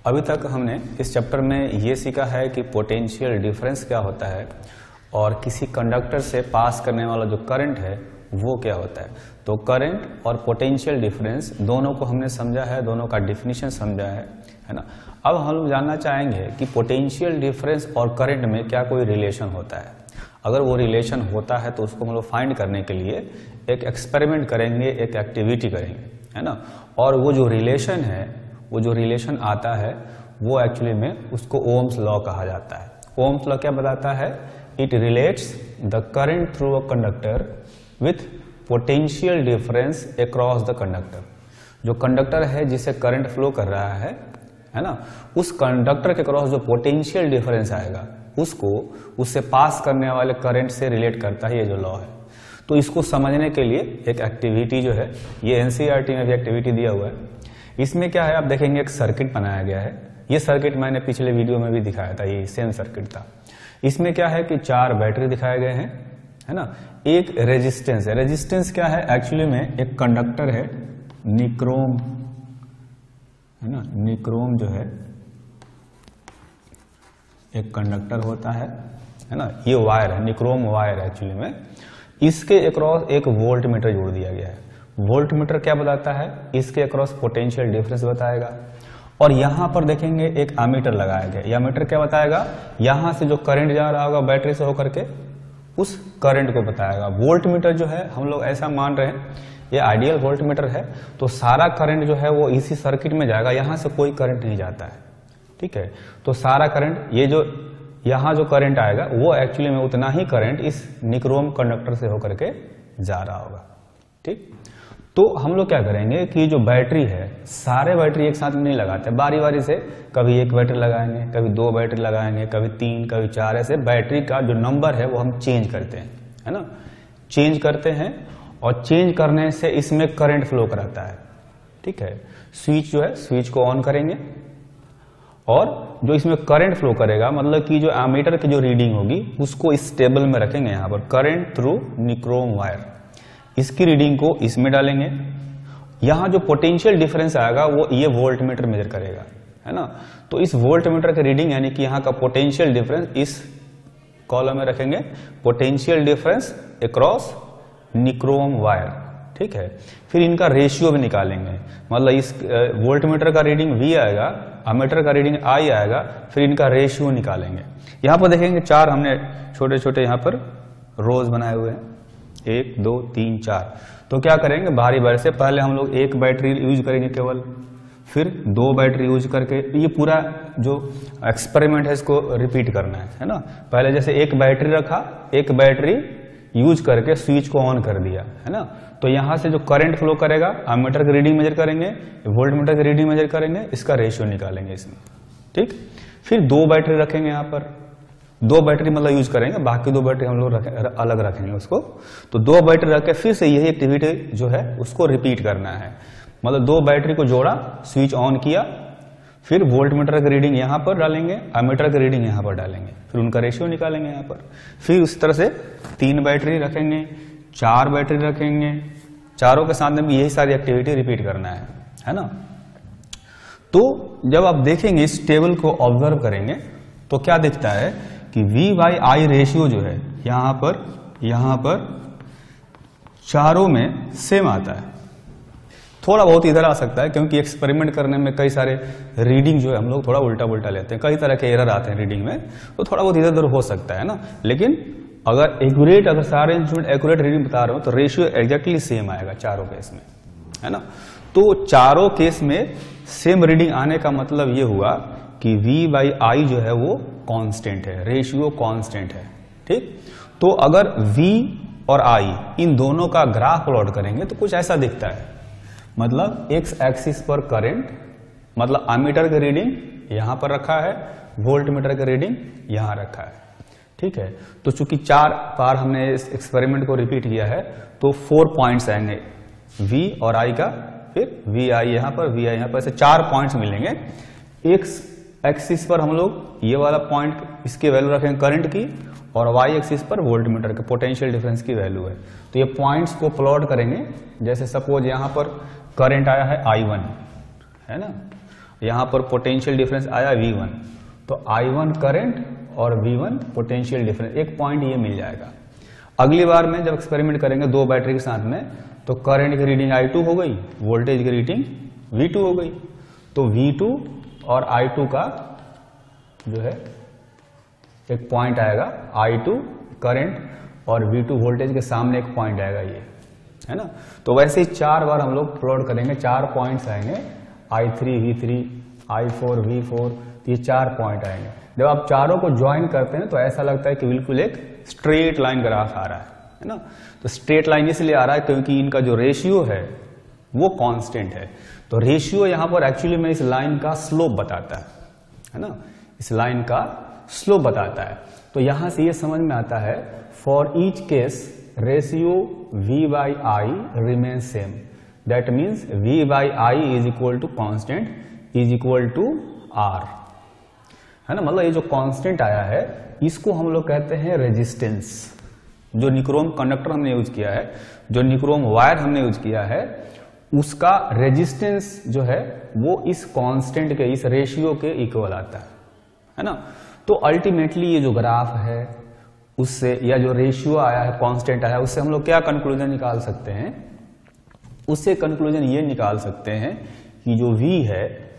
अभी तक हमने इस चैप्टर में ये सीखा है कि पोटेंशियल डिफरेंस क्या होता है और किसी कंडक्टर से पास करने वाला जो करंट है वो क्या होता है। तो करंट और पोटेंशियल डिफरेंस दोनों को हमने समझा है, दोनों का डिफिनीशन समझा है ना। अब हम लोग जानना चाहेंगे कि पोटेंशियल डिफरेंस और करंट में क्या कोई रिलेशन होता है। अगर वो रिलेशन होता है तो उसको हम लोग फाइंड करने के लिए एक एक्सपेरिमेंट करेंगे, एक एक्टिविटी करेंगे, है ना। और वो जो रिलेशन है, वो जो रिलेशन आता है वो एक्चुअली में उसको ओम्स लॉ कहा जाता है। ओम्स लॉ क्या बताता है? It relates the current through a conductor with potential difference across the conductor. जो कंडक्टर है जिसे करंट फ्लो कर रहा है ना, उस कंडक्टर के क्रॉस जो पोटेंशियल डिफरेंस आएगा उसको उससे पास करने वाले करंट से रिलेट करता है ये जो लॉ है। तो इसको समझने के लिए एक एक्टिविटी जो है, ये एनसीईआरटी में भी एक्टिविटी दिया हुआ है। इसमें क्या है, आप देखेंगे एक सर्किट बनाया गया है। ये सर्किट मैंने पिछले वीडियो में भी दिखाया था, ये सेम सर्किट था। इसमें क्या है कि 4 बैटरी दिखाए गए हैं, है ना। एक रेजिस्टेंस है। रेजिस्टेंस क्या है? एक्चुअली में एक कंडक्टर है, निक्रोम, है ना। निक्रोम जो है एक कंडक्टर होता है ना। ये वायर है, निक्रोम वायर है एक्चुअली में। इसके अक्रॉस एक वोल्ट मीटर जोड़ दिया गया है। वोल्ट मीटर क्या बताता है? इसके अक्रॉस पोटेंशियल डिफरेंस बताएगा। और यहां पर देखेंगे एक एमीटर लगाया गया। यह मीटर क्या बताएगा? यहां से जो करंट जा रहा होगा बैटरी से होकर के उस करंट को बताएगा। वोल्ट मीटर जो है हम लोग ऐसा मान रहे हैं ये आइडियल वोल्ट मीटर है, तो सारा करंट जो है वो इसी सर्किट में जाएगा, यहां से कोई करंट नहीं जाता है, ठीक है। तो सारा करंट, ये जो यहां जो करंट आएगा वो एक्चुअली में उतना ही करंट इस निक्रोम कंडक्टर से होकर के जा रहा होगा, ठीक। तो हम लोग क्या करेंगे कि जो बैटरी है, सारे बैटरी एक साथ में नहीं लगाते, बारी बारी से कभी एक बैटरी लगाएंगे, कभी 2 बैटरी लगाएंगे, कभी 3, कभी 4, ऐसे बैटरी का जो नंबर है वो हम चेंज करते हैं, है ना। चेंज करते हैं और चेंज करने से इसमें करंट फ्लो कराता है, ठीक है। स्विच जो है, स्विच को ऑन करेंगे और जो इसमें करंट फ्लो करेगा, मतलब कि जो एमीटर की जो रीडिंग होगी उसको इस टेबल में रखेंगे, यहां पर करंट थ्रू निक्रोम वायर, इसकी रीडिंग को इसमें डालेंगे। यहां जो पोटेंशियल डिफरेंस आएगा वो ये वोल्ट मीटर मेजर करेगा, है ना। तो इस वोल्ट मीटर की रीडिंग यानी कि यहां का पोटेंशियल डिफरेंस इस कॉलम में रखेंगे, potential difference across nichrome wire, ठीक है। फिर इनका रेशियो भी निकालेंगे, मतलब इस वोल्ट मीटर का रीडिंग V आएगा, अमीटर का रीडिंग I आएगा, फिर इनका रेशियो निकालेंगे। यहां पर देखेंगे 4 हमने छोटे छोटे यहां पर रोज बनाए हुए हैं, 1 2 3 4। तो क्या करेंगे, बारी बारी से पहले हम लोग एक बैटरी यूज करेंगे केवल, फिर 2 बैटरी यूज करके, ये पूरा जो एक्सपेरिमेंट है इसको रिपीट करना है ना। पहले जैसे एक बैटरी रखा, एक बैटरी यूज करके स्विच को ऑन कर दिया, है ना। तो यहां से जो करंट फ्लो करेगा, एमीटर की रीडिंग मेजर करेंगे, वोल्ट मीटर की रीडिंग मेजर करेंगे, इसका रेशियो निकालेंगे इसमें, ठीक। फिर 2 बैटरी रखेंगे, यहां पर 2 बैटरी मतलब यूज करेंगे, बाकी 2 बैटरी हम लोग अलग रखेंगे उसको। तो 2 बैटरी रख के फिर से यही एक्टिविटी जो है उसको रिपीट करना है, मतलब 2 बैटरी को जोड़ा, स्विच ऑन किया, फिर वोल्ट मीटर की रीडिंग यहां पर डालेंगे, एमीटर की रीडिंग यहां पर डालेंगे, फिर उनका रेशियो निकालेंगे यहां पर। फिर उस तरह से 3 बैटरी रखेंगे, 4 बैटरी रखेंगे, चारों के साथ में भी यही सारी एक्टिविटी रिपीट करना है ना। तो जब आप देखेंगे इस टेबल को ऑब्जर्व करेंगे तो क्या दिखता है कि V/I रेशियो जो है यहां पर चारों में सेम आता है। थोड़ा बहुत इधर आ सकता है क्योंकि एक्सपेरिमेंट करने में कई सारे रीडिंग जो है हम लोग थोड़ा उल्टा पुल्टा लेते हैं, कई तरह के एरर आते हैं रीडिंग में, तो थोड़ा बहुत इधर उधर हो सकता है ना। लेकिन अगर सारे इंस्ट्रूमेंट एक्यूरेट रीडिंग बता रहे हो तो रेशियो एग्जैक्टली सेम आएगा चारों केस में, है ना। तो चारों केस में सेम रीडिंग आने का मतलब ये हुआ कि V/I जो है वो कांस्टेंट है, रेशियो कांस्टेंट है, ठीक। तो अगर V और I इन दोनों का ग्राफ प्लॉट करेंगे तो कुछ ऐसा दिखता है, मतलब एक्स एक्सिस पर करंट, मतलब एमीटर की रीडिंग यहां पर रखा है, वोल्ट मीटर की रीडिंग यहां रखा है, ठीक है। तो चूंकि 4 बार हमने इस एक्सपेरिमेंट को रिपीट किया है तो 4 पॉइंट्स आएंगे V और I का, फिर VI यहां पर, VI यहां पर, ऐसे 4 पॉइंट्स मिलेंगे। एक्स एक्सिस पर हम लोग ये वाला पॉइंट, इसकी वैल्यू रखेंगे करंट की, और Y एक्सिस पर वोल्ट मीटर के पोटेंशियल डिफरेंस की वैल्यू है। तो ये पॉइंट्स को प्लॉट करेंगे। जैसे सपोज यहां पर करंट आया है I1, है ना, यहां पर पोटेंशियल डिफरेंस आया V1, तो I1 करंट और V1 पोटेंशियल डिफरेंस, एक पॉइंट ये मिल जाएगा। अगली बार में जब एक्सपेरिमेंट करेंगे दो बैटरी के साथ में, तो करंट की रीडिंग I2 हो गई, वोल्टेज की रीडिंग V2 हो गई, तो V2 और I2 का जो है एक पॉइंट आएगा, I2 करंट और V2 वोल्टेज के सामने एक पॉइंट आएगा, ये है ना। तो वैसे ही 4 बार हम लोग प्लॉट करेंगे, 4 पॉइंट्स आएंगे, I3 V3 I4 V4, ये 4 पॉइंट आएंगे। जब आप चारों को ज्वाइन करते हैं तो ऐसा लगता है कि बिल्कुल एक स्ट्रेट लाइन ग्राफ आ रहा है ना। तो स्ट्रेट लाइन इसलिए आ रहा है क्योंकि इनका जो रेशियो है वो कांस्टेंट है। तो रेशियो यहां पर एक्चुअली में इस लाइन का स्लोप बताता है ना, इस लाइन का स्लोप बताता है। तो यहां से ये समझ में आता है, for each case ratio V/I remains same, that means V/I is equal to constant is equal to R, है ना। मतलब ये जो कांस्टेंट आया है इसको हम लोग कहते हैं रेजिस्टेंस। जो निक्रोम कंडक्टर हमने यूज किया है, जो निक्रोम वायर हमने यूज किया है, उसका रेजिस्टेंस जो है वो इस कांस्टेंट के, इस रेशियो के इक्वल आता है ना। तो अल्टीमेटली ये जो ग्राफ है उससे, या जो रेशियो आया है, कांस्टेंट आया है, उससे हम लोग क्या कंक्लूजन निकाल सकते हैं? उससे कंक्लूजन ये निकाल सकते हैं कि जो V है,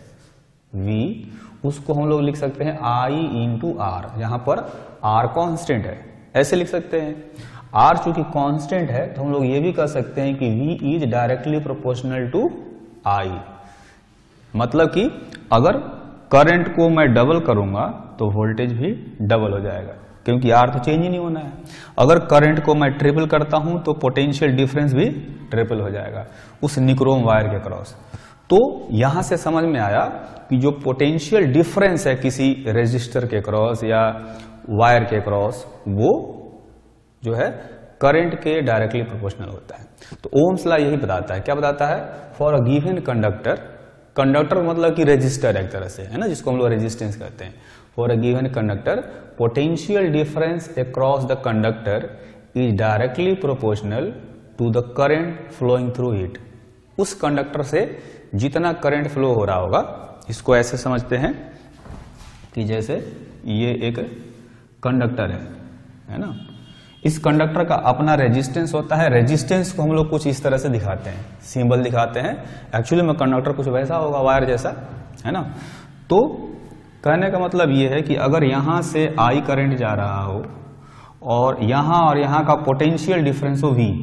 V उसको हम लोग लिख सकते हैं I इंटू R, यहां पर R कांस्टेंट है, ऐसे लिख सकते हैं। R चूंकि कांस्टेंट है तो हम लोग ये भी कह सकते हैं कि V is directly proportional to I। मतलब कि अगर करंट को मैं डबल करूंगा तो वोल्टेज भी डबल हो जाएगा, क्योंकि R तो चेंज ही नहीं होना है। अगर करंट को मैं ट्रिपल करता हूं तो पोटेंशियल डिफरेंस भी ट्रिपल हो जाएगा उस निक्रोम वायर के क्रॉस। तो यहां से समझ में आया कि जो पोटेंशियल डिफरेंस है किसी रेजिस्टर के क्रॉस या वायर के क्रॉस, वो जो है करंट के डायरेक्टली प्रोपोर्शनल होता है। तो ओम्स लॉ यही बताता है। क्या बताता है? For a given conductor, conductor मतलब कि रेजिस्टर एक तरह से, है ना, जिसको हम लोग रेजिस्टेंस कहते हैं। For a given conductor potential difference across the conductor is directly proportional to the current flowing through it. उस कंडक्टर से जितना करंट फ्लो हो रहा होगा, इसको ऐसे समझते हैं कि जैसे ये एक कंडक्टर है ना, इस कंडक्टर का अपना रेजिस्टेंस होता है। रेजिस्टेंस को हम लोग कुछ इस तरह से दिखाते हैं, सिंबल दिखाते हैं। एक्चुअली में कंडक्टर कुछ वैसा होगा, वायर जैसा, है ना। तो कहने का मतलब ये है कि अगर यहां से I करंट जा रहा हो और यहां का पोटेंशियल डिफरेंस हो V,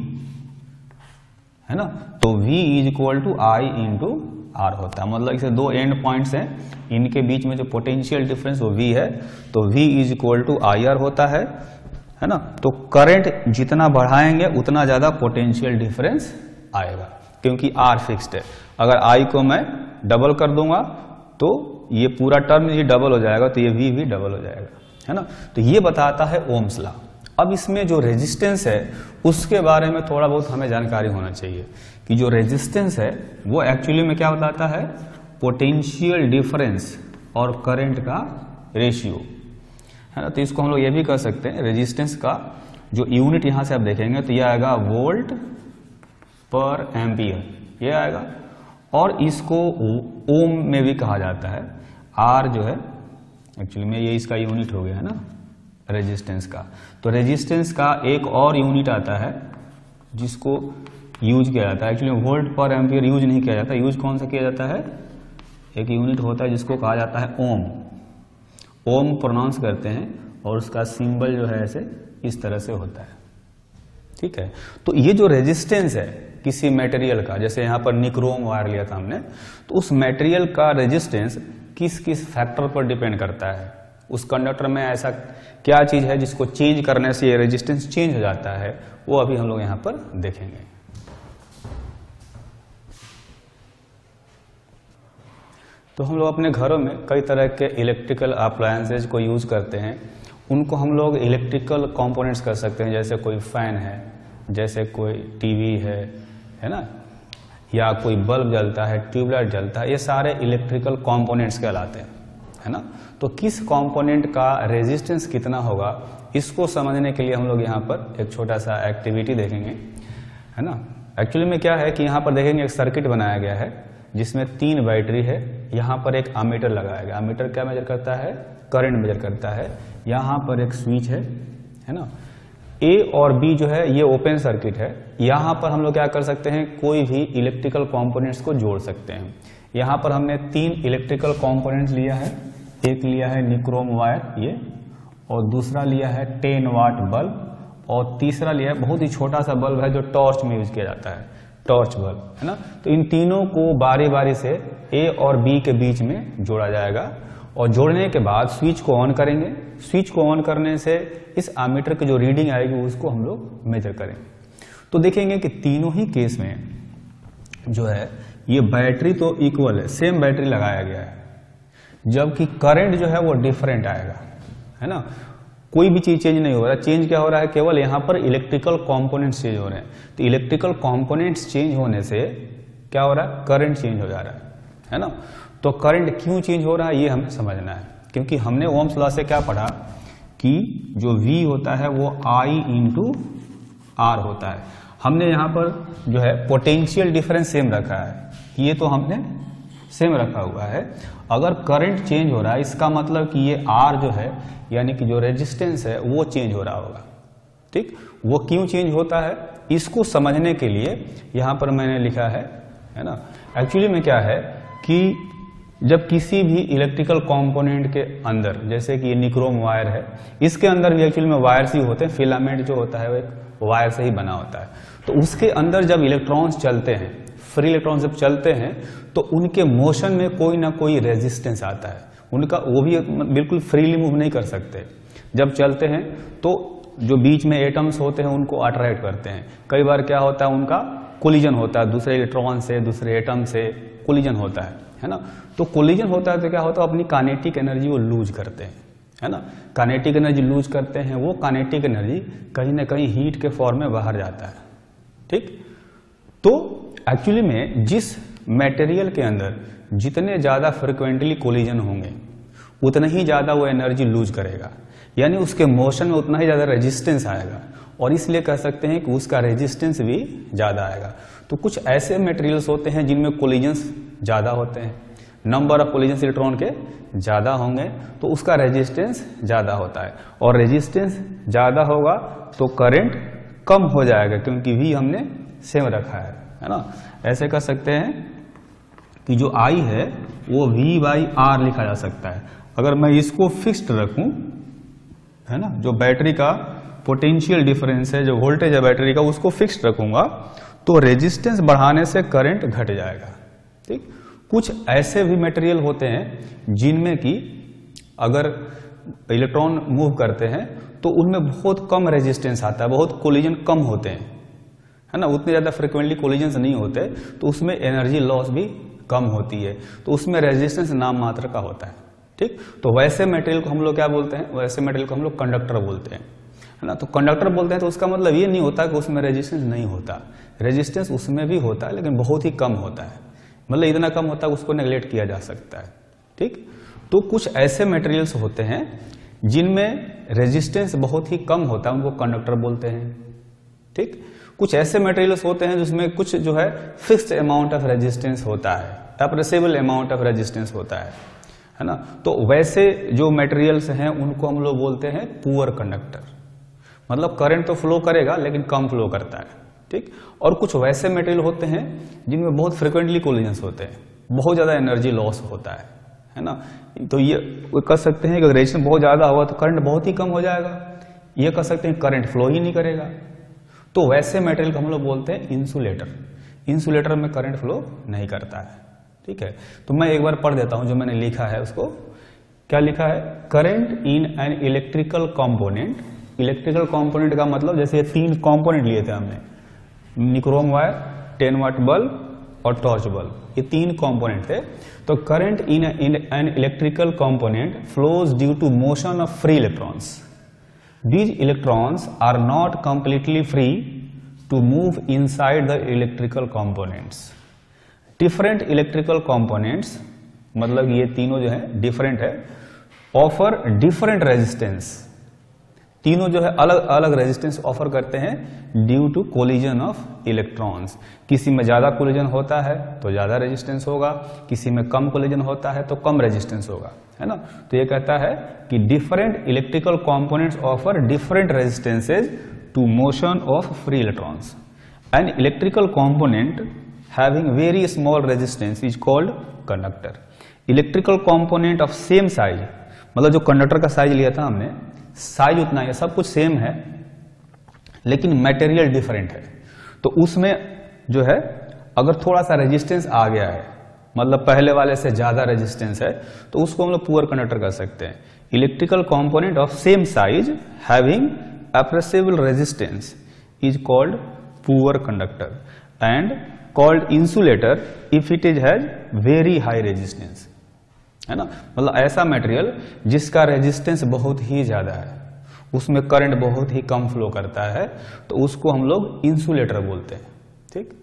है ना, तो V is equal to I into R होता है। मतलब इसे दो एंड पॉइंट्स हैं, इनके बीच में जो पोटेंशियल डिफरेंस वो V है, तो V is equal to IR होता है ना। तो करंट जितना बढ़ाएंगे उतना ज्यादा पोटेंशियल डिफरेंस आएगा, क्योंकि R फिक्स्ड है। अगर I को मैं डबल कर दूंगा तो ये पूरा टर्म ये डबल हो जाएगा, तो ये V भी डबल हो जाएगा, है ना। तो ये बताता है ओम्स लॉ। अब इसमें जो रेजिस्टेंस है उसके बारे में थोड़ा बहुत हमें जानकारी होना चाहिए कि जो रेजिस्टेंस है वो एक्चुअली में क्या बताता है? पोटेंशियल डिफरेंस और करंट का रेशियो, है ना। तो इसको हम लोग ये भी कह सकते हैं, रेजिस्टेंस का जो यूनिट यहां से आप देखेंगे तो ये आएगा वोल्ट पर एम्पियर, ये आएगा। और इसको ओम में भी कहा जाता है। आर जो है एक्चुअली में ये इसका यूनिट हो गया, है ना, रेजिस्टेंस का। तो रेजिस्टेंस का एक और यूनिट आता है जिसको यूज किया जाता है। एक्चुअली वोल्ट पर एम्पियर यूज नहीं किया जाता। यूज कौन सा किया जाता है? एक यूनिट होता है जिसको कहा जाता है ओम। ओम प्रोनाउंस करते हैं और उसका सिंबल जो है ऐसे इस तरह से होता है, ठीक है। तो ये जो रेजिस्टेंस है किसी मटेरियल का, जैसे यहां पर निक्रोम वायर लिया था हमने, तो उस मटेरियल का रेजिस्टेंस किस किस फैक्टर पर डिपेंड करता है? उस कंडक्टर में ऐसा क्या चीज है जिसको चेंज करने से ये रेजिस्टेंस चेंज हो जाता है, वो अभी हम लोग यहां पर देखेंगे। तो हम लोग अपने घरों में कई तरह के इलेक्ट्रिकल अप्लायंसेज को यूज करते हैं। उनको हम लोग इलेक्ट्रिकल कंपोनेंट्स कर सकते हैं, जैसे कोई फैन है, जैसे कोई टीवी है ना, या कोई बल्ब जलता है, ट्यूबलाइट जलता है। ये सारे इलेक्ट्रिकल कंपोनेंट्स कहलाते हैं, है ना। तो किस कंपोनेंट का रेजिस्टेंस कितना होगा, इसको समझने के लिए हम लोग यहाँ पर एक छोटा सा एक्टिविटी देखेंगे, है ना। एक्चुअली में क्या है कि यहाँ पर देखेंगे एक सर्किट बनाया गया है जिसमें 3 बैटरी है, यहाँ पर एक अमीटर लगाया गया। अमीटर क्या मेजर करता है? करंट मेजर करता है। यहाँ पर एक स्विच है ना। ए और बी जो है ये ओपन सर्किट है। यहाँ पर हम लोग क्या कर सकते हैं, कोई भी इलेक्ट्रिकल कंपोनेंट्स को जोड़ सकते हैं। यहाँ पर हमने 3 इलेक्ट्रिकल कंपोनेंट्स लिया है। एक लिया है निक्रोम वायर ये, और दूसरा लिया है 10 वाट बल्ब, और तीसरा लिया है बहुत ही छोटा सा बल्ब है जो टॉर्च में यूज किया जाता है, टॉर्च बल्ब, है ना। तो इन तीनों को बारी बारी से ए और बी के बीच में जोड़ा जाएगा, और जोड़ने के बाद स्विच को ऑन करेंगे। स्विच को ऑन करने से इस एमीटर की जो रीडिंग आएगी उसको हम लोग मेजर करेंगे। तो देखेंगे कि तीनों ही केस में जो है ये बैटरी तो इक्वल है, सेम बैटरी लगाया गया है, जबकि करंट जो है वो डिफरेंट आएगा, है ना। कोई भी चीज चेंज नहीं हो रहा है। चेंज क्या हो रहा है? केवल यहाँ पर इलेक्ट्रिकल कंपोनेंट्स चेंज हो रहे हैं। तो इलेक्ट्रिकल कंपोनेंट्स चेंज होने से क्या हो रहा है? करंट चेंज हो जा रहा है ना। तो करंट क्यों चेंज हो रहा है ये हमें समझना है, क्योंकि हमने ओम्स लॉ से क्या पढ़ा कि जो V होता है वो I इंटू R होता है। हमने यहाँ पर जो है पोटेंशियल डिफरेंस सेम रखा है, ये तो हमने सेम रखा हुआ है। अगर करंट चेंज हो रहा है इसका मतलब कि ये R जो है यानी कि जो रेजिस्टेंस है वो चेंज हो रहा होगा, ठीक। वो क्यों चेंज होता है इसको समझने के लिए यहाँ पर मैंने लिखा है ना। एक्चुअली में क्या है कि जब किसी भी इलेक्ट्रिकल कंपोनेंट के अंदर, जैसे कि ये निक्रोम वायर है, इसके अंदर भी एक्चुअली में वायर्स ही होते हैं। फिलामेंट जो होता है वो एक वायर से ही बना होता है। तो उसके अंदर जब इलेक्ट्रॉन्स चलते हैं, फ्री इलेक्ट्रॉन्स जब चलते हैं, तो उनके मोशन में कोई ना कोई रेजिस्टेंस आता है। उनका वो भी बिल्कुल फ्रीली मूव नहीं कर सकते। जब चलते हैं तो जो बीच में एटम्स होते हैं उनको अट्रैक्ट करते हैं। कई बार क्या होता है, उनका कोलिजन होता है, दूसरे इलेक्ट्रॉन से, दूसरे एटम से कोलिजन होता है ना। तो कोलिजन होता है तो क्या होता है, अपनी काइनेटिक एनर्जी वो लूज करते हैं, है ना। काइनेटिक एनर्जी लूज करते हैं, वो काइनेटिक एनर्जी कहीं ना कहीं हीट के फॉर्म में बाहर जाता है, ठीक। तो एक्चुअली में जिस मटेरियल के अंदर जितने ज्यादा फ्रिक्वेंटली कोलिजन होंगे उतना ही ज्यादा वो एनर्जी लूज करेगा, यानी उसके मोशन में उतना ही ज्यादा रेजिस्टेंस आएगा, और इसलिए कह सकते हैं कि उसका रेजिस्टेंस भी ज्यादा आएगा। तो कुछ ऐसे मटेरियल्स होते हैं जिनमें कोलिजन्स ज्यादा होते हैं, नंबर ऑफ कोलिजन्स इलेक्ट्रॉन के ज्यादा होंगे तो उसका रेजिस्टेंस ज्यादा होता है, और रेजिस्टेंस ज्यादा होगा तो करंट कम हो जाएगा, क्योंकि V हमने सेम रखा है ना। ऐसे कर सकते हैं कि जो I है वो V/R लिखा जा सकता है। अगर मैं इसको फिक्स्ड रखूं, है ना, जो बैटरी का पोटेंशियल डिफरेंस है, जो वोल्टेज है बैटरी का, उसको फिक्स्ड रखूंगा तो रेजिस्टेंस बढ़ाने से करंट घट जाएगा, ठीक। कुछ ऐसे भी मटेरियल होते हैं जिनमें कि अगर इलेक्ट्रॉन मूव करते हैं तो उनमें बहुत कम रेजिस्टेंस आता है, बहुत कोलिजन कम होते हैं, है ना, उतने ज्यादा फ्रिक्वेंटली कोलिजन्स नहीं होते, तो उसमें एनर्जी लॉस भी कम होती है, तो उसमें रेजिस्टेंस नाम मात्र का होता है, ठीक। तो वैसे मटेरियल को हम लोग क्या बोलते हैं, वैसे मटेरियल को हम लोग कंडक्टर बोलते हैं, है ना। तो कंडक्टर बोलते हैं तो उसका मतलब ये नहीं होता कि उसमें रेजिस्टेंस नहीं होता, रेजिस्टेंस उसमें भी होता है, लेकिन बहुत ही कम होता है, मतलब इतना कम होता है उसको नेग्लेक्ट किया जा सकता है, ठीक। तो कुछ ऐसे मटेरियल्स होते हैं जिनमें रेजिस्टेंस बहुत ही कम होता है, उनको कंडक्टर बोलते हैं, ठीक। कुछ ऐसे मटेरियल्स होते हैं जिसमें कुछ जो है फिक्स्ड अमाउंट ऑफ रेजिस्टेंस होता है, एप्रेसिबल अमाउंट ऑफ रेजिस्टेंस होता है ना। तो वैसे जो मटेरियल्स हैं उनको हम लोग बोलते हैं पुअर कंडक्टर, मतलब करंट तो फ्लो करेगा लेकिन कम फ्लो करता है, ठीक। और कुछ वैसे मटेरियल होते हैं जिनमें बहुत फ्रिक्वेंटली कोलिजन्स होते हैं, बहुत ज्यादा एनर्जी लॉस होता है ना। तो ये कह सकते हैं कि अगर रेजिस्टेंस बहुत ज्यादा होगा तो करंट बहुत ही कम हो जाएगा, ये कह सकते हैं करंट फ्लो ही नहीं करेगा। तो वैसे मटेरियल को हम लोग बोलते हैं इंसुलेटर। इंसुलेटर में करंट फ्लो नहीं करता है, ठीक है। तो मैं एक बार पढ़ देता हूं जो मैंने लिखा है उसको। क्या लिखा है, current in an electrical component. Electrical component का मतलब जैसे ये 3 कंपोनेंट लिए थे हमने, निक्रोम वायर, 10 वाट बल्ब और टॉर्च बल्ब, ये 3 कंपोनेंट थे। तो current in an electrical component flows due to motion of free electrons. These electrons are not completely free to move inside the electrical components. Different electrical components, मतलब ये तीनों जो है different है, offer different resistance. तीनों जो है अलग अलग रेजिस्टेंस ऑफर करते हैं due to collision of electrons. किसी में ज्यादा कोलिजन होता है तो ज्यादा रेजिस्टेंस होगा, किसी में कम कोलिजन होता है तो कम रेजिस्टेंस होगा, है ना। तो ये कहता है कि different electrical components offer different resistances to motion of free electrons. An electrical component having very small resistance is called conductor. Electrical component of same size, मतलब जो कंडक्टर का साइज लिया था हमने, साइज उतना है, सब कुछ सेम है लेकिन मटेरियल डिफरेंट है, तो उसमें जो है अगर थोड़ा सा रेजिस्टेंस आ गया है, मतलब पहले वाले से ज्यादा रेजिस्टेंस है, तो उसको हम लोग पुअर कंडक्टर कर सकते हैं। Electrical component of same size having appreciable resistance is called poor conductor and called insulator if it is has very high resistance, है ना। मतलब ऐसा मटेरियल जिसका रेजिस्टेंस बहुत ही ज्यादा है, उसमें करंट बहुत ही कम फ्लो करता है, तो उसको हम लोग इंसुलेटर बोलते हैं, ठीक।